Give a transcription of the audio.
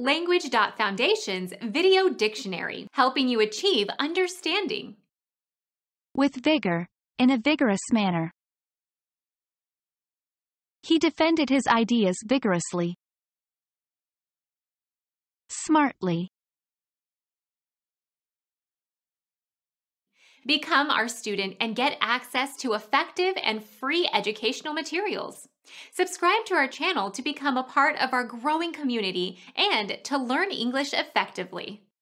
Language.Foundation's Video Dictionary, helping you achieve understanding. With vigor, in a vigorous manner. He defended his ideas vigorously. Smartly. Become our student and get access to effective and free educational materials. Subscribe to our channel to become a part of our growing community and to learn English effectively.